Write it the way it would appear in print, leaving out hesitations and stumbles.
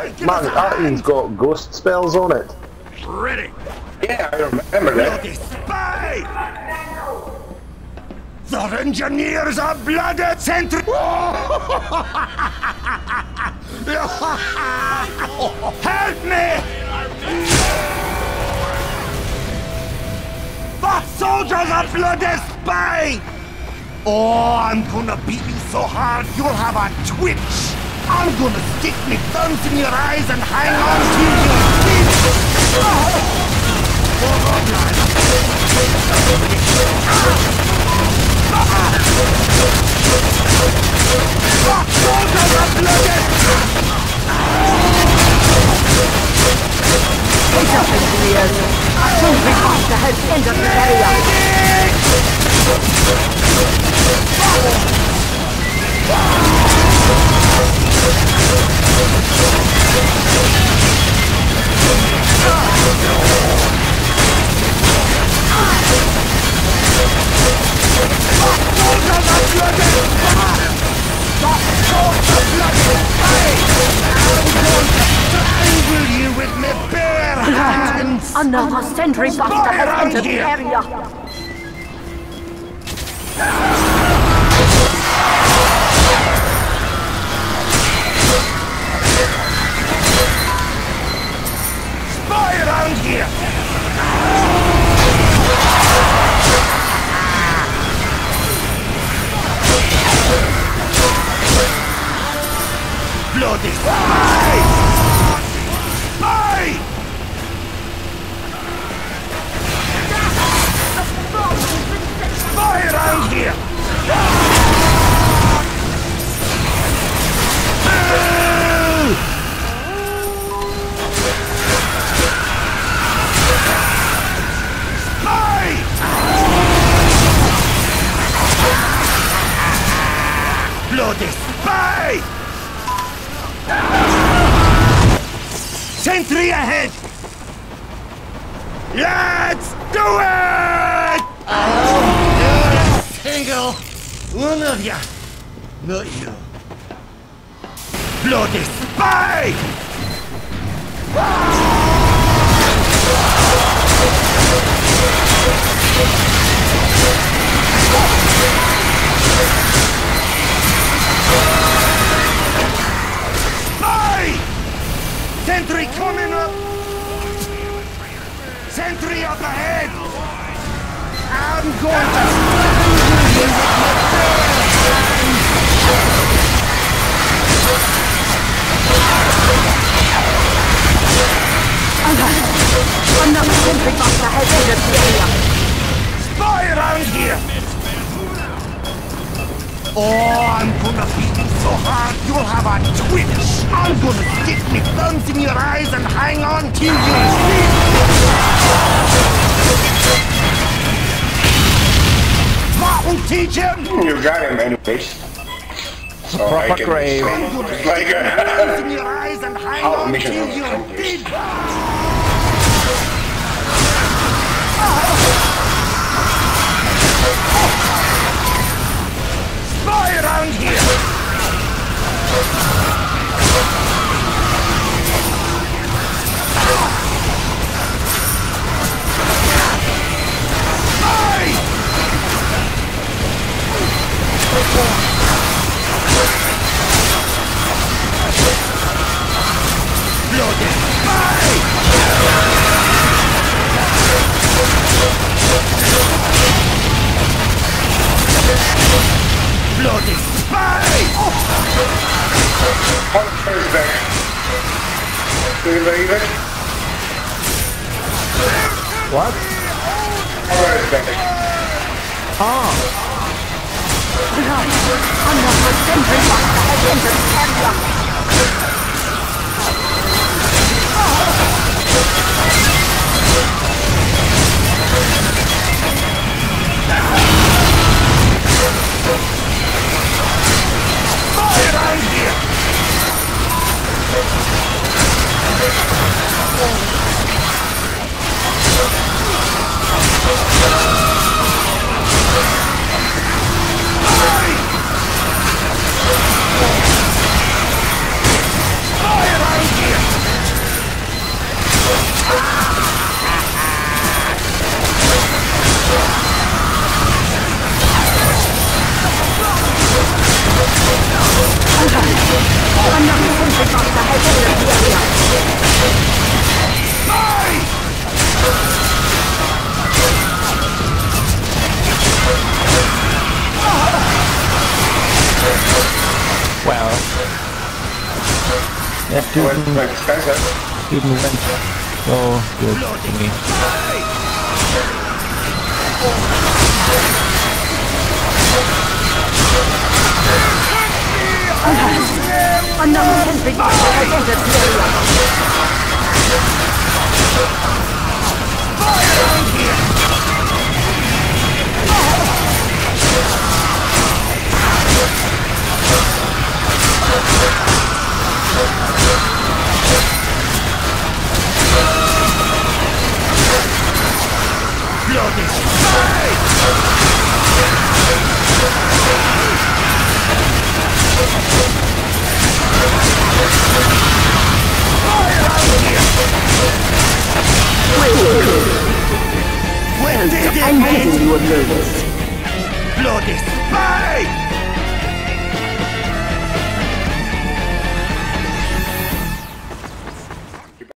Man, that thing's got ghost spells on it. Ready. Yeah, I remember that. Bloody spy! The engineers are blooded sentry. Help me! The soldiers are bloody spy! Oh, I'm gonna beat you so hard you'll have a twitch. I'm gonna stick my thumbs in your eyes and hang on to your feet. Jump engineers! A hungry monster has entered the area! Another sentry buster has entered the area! Spy around here! Bloody spy! Spy! Spy around here! Spy! Bloody spy! Sentry ahead! Let's do it! You're a single one of ya, not you. Bloody spy! Spy! Sentry coming up! Sentry up ahead! I'm going to strangle you with my bare hands! Another sentry buster has entered the area! Spy around here! Oh, I'm gonna beat you so hard you'll have a twitch! I'm gonna stick my thumbs in your eyes and hang on to your feet! That'll teach him! You got him anyways. So Proper grave. I'm gonna stick my thumbs in your eyes and hang on to your feet! Spy around here! Spy! Bloody spy! Bloody spy! Hunter's back. Do you believe it? What? Hunter's back. Ah! Another sentry buster has entered the area! Spy around here! Didn't went so good to me. Another sentry has entered the area. Where did I'm giving you a notice. Bloody spy!